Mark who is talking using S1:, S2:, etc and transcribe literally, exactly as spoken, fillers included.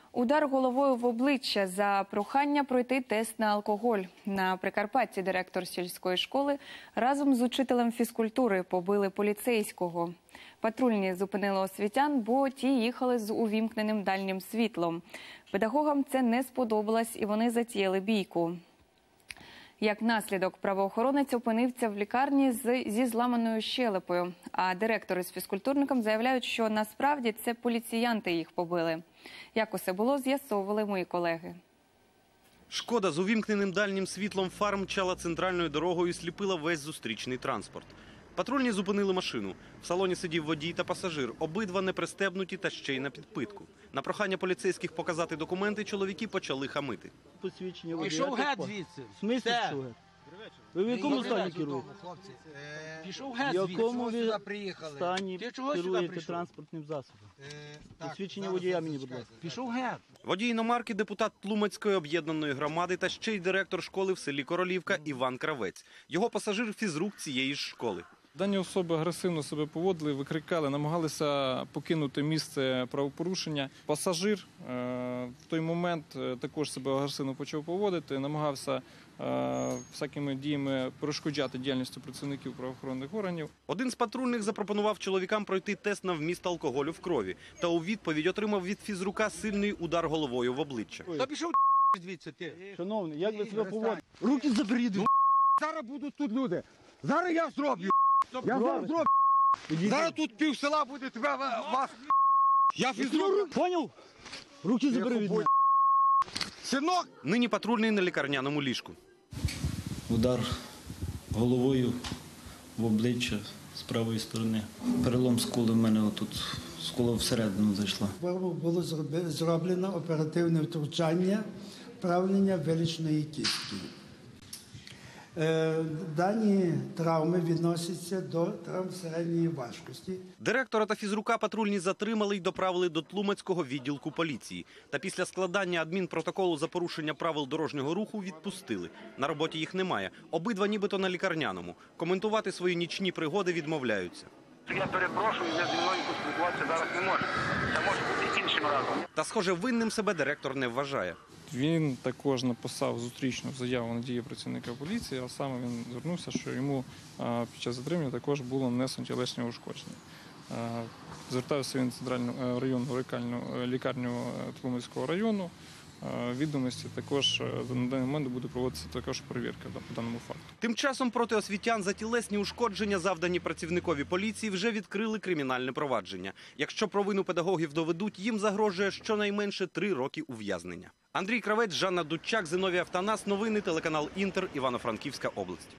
S1: Удар головою в обличчя за прохання пройти тест на алкоголь. На Прикарпатті директор сільської школи разом з учителем фізкультури побили поліцейського. Патрульні зупинили освітян, бо ті їхали з увімкненим дальнім світлом. Педагогам це не сподобалось і вони затіяли бійку. Як наслідок, правоохоронець опинився в лікарні з, зі зламаною щелепою. А директори з фізкультурником заявляють, що насправді це поліціянти їх побили. Як усе було, з'ясовували мої колеги.
S2: Шкода з увімкненим дальнім світлом фар мчала центральною дорогою і сліпила весь зустрічний транспорт. Патрульні зупинили машину. В салоні сидів водій та пасажир. Обидва не пристебнуті та ще й на підпитку. На прохання поліцейських показати документи чоловіки почали хамити.
S3: Посвідчення водія.
S4: Пішов геть звідси.
S3: В смислі пішов геть? Ви в якому стані керуєте?
S4: Пішов геть
S3: В
S4: звідси.
S3: якому ви стані
S4: Ти чого сюди
S3: керуєте
S4: прийшов?
S3: транспортним засобом? Посвідчення водія мені, будь ласка.
S4: Пішов геть.
S2: Водій іномарки – депутат Тлумацької об'єднаної громади та ще й директор школи в селі Королівка Іван Кравець. Його пасажир – фізрук цієї ж школи.
S5: Дані особи агресивно себе поводили, викрикали, намагалися покинути місце правопорушення. Пасажир е, в той момент також себе агресивно почав поводити, намагався е, всякими діями перешкоджати діяльністю працівників правоохоронних органів.
S2: Один з патрульних запропонував чоловікам пройти тест на вміст алкоголю в крові. Та у відповідь отримав від фізрука сильний удар головою в обличчя.
S4: Та пішов звідси ти.
S3: Шановний, як ви себе поводите?
S6: Руки заберіть. Зараз будуть тут люди. Зараз я зроблю. Я зараз зроблю. Зараз тут пів села буде тебе вас. Я фізрук.
S3: Поняв? Руки забери від мене.
S6: Синок.
S2: Нині патрульний на лікарняному ліжку.
S7: Удар головою в обличчя з правої сторони. Перелом скули в мене отут, скула всередину зайшла.
S8: Було зроблено оперативне втручання, вправлення вилічної кістки. Дані травми відносяться до травм середньої важкості.
S2: Директора та фізрука патрульні затримали й доправили до Тлумацького відділку поліції. Та після складання адмінпротоколу за порушення правил дорожнього руху відпустили. На роботі їх немає. Обидва нібито на лікарняному. Коментувати свої нічні пригоди відмовляються.
S9: Я перепрошую, я зі мною поспілкуватися зараз не можу. Це може бути іншим разом.
S2: Та, схоже, винним себе директор не вважає.
S5: Він також написав зустрічну заяву на дії працівника поліції, а саме він звернувся, що йому під час затримання також було нанесено тілесні ушкодження. Звертався він в центральну районну лікарню Тлумацького району. Відомості також на даний момент буде проводитися також перевірка по даному факту.
S2: Тим часом проти освітян за тілесні ушкодження, завдані працівникові поліції, вже відкрили кримінальне провадження. Якщо провину педагогів доведуть, їм загрожує щонайменше три роки ув'язнення. Андрій Кравець, Жанна Дудчак, Зиновій Автанас. Новини, телеканал Інтер, Івано-Франківська область.